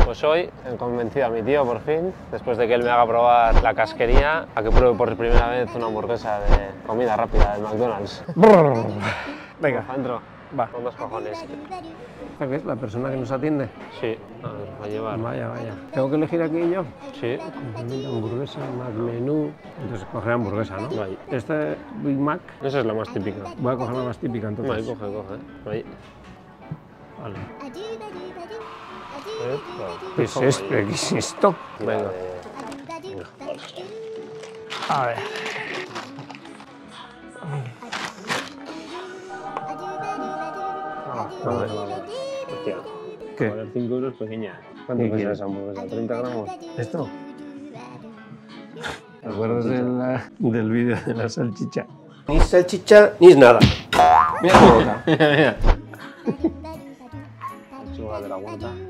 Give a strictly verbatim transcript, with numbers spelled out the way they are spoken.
Pues hoy he convencido a mi tío por fin, después de que él me haga probar la casquería, a que pruebe por primera vez una hamburguesa de comida rápida de McDonald's. Venga, Adentro, va. con dos cojones. ¿Esta qué es? ¿La persona que nos atiende? Sí, a ver, va a llevar. Vaya, vaya. ¿Tengo que elegir aquí yo? Sí. Hamburguesa, Mac menú. Entonces cogeré hamburguesa, ¿no? Ahí. Este Big Mac. Esa es la más típica. Voy a coger la más típica entonces. Ahí, coge, coge. Ahí. Vale. ¿Eh? ¿Qué es esto? ¿Qué es esto? Venga. A ver. Ah, a ver, vale. Hostia. ¿Qué? Vale, cinco euros pequeña. ¿Cuánto ¿Qué pesa quieres? esa hamburguesa? ¿treinta gramos? ¿Esto? ¿Te acuerdas de la- del vídeo de la salchicha? Ni salchicha ni nada. Mira tu boca. Lechuga de la huerta.